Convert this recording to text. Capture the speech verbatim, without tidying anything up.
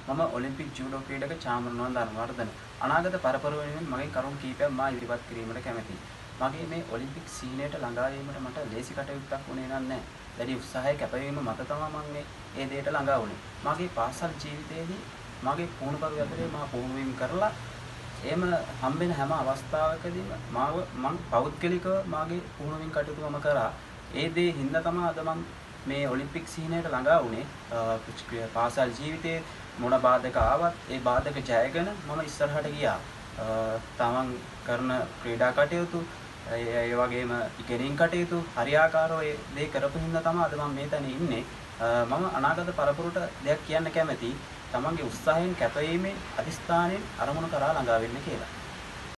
මම Olympic judo ක්‍රීඩක චාමරණවන් ධර්මවර්ධන. අනාගත පරපුර වෙනුවෙන් මගෙන් කරුණු කීපයක් මා ඉදිරිපත් කිරීමට කැමැතියි. මගේ මේ ඔලිම්පික් සීනයට ළඟා වීමට මට ලේසි කටයුත්තක් වුණේ නැහැ. දැඩි උත්සාහය කැපවීම මත තමයි මම මේ ඒ දෙයට ළඟා වුණේ. මගේ පාසල් ජීවිතයේදී මගේ පුහුණුකරු ඇතුලේ මා පුහුණු වීම කරලා එහෙම හම්බෙන හැම අවස්ථාවකදීම මාව මං පෞද්ගලිකව මාගේ පුහුණුවීම් කටයුතු මම කරා. ඒ දේ හින්දා තමයි අද මං මේ ඔලිම්පික් සීනයට ළඟා වුණේ. පාසල් ජීවිතයේ මොන බාධක ආවත් ඒ බාධක ජයගෙන මම ඉස්සරහට ගියා. තමන් කරන ක්‍රීඩා කටයුතු ඒ වගේම ඉගෙනීම් කටයුතු හරියාකාරව ඒ දේ කරපු හින්දා තමයි අද මම මේ තැන ඉන්නේ. මම අනාගත පරපුරට දෙයක් කියන්න කැමතියි. තමන්ගේ උත්සාහයෙන් කැපවීමේ අදිස්ථානයෙන් අරමුණු කරා ළඟා වෙන්න කියලා.